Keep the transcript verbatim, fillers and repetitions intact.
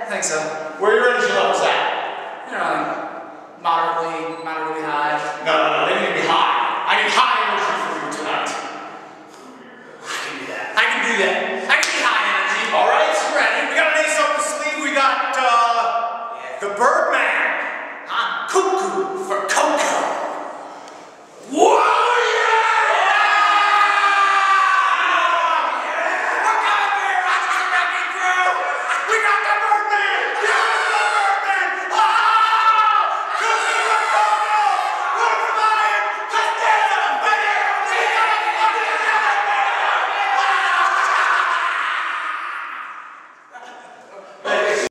I think so. Where are your energy levels at? You know, like moderately, moderately high. No, no, no.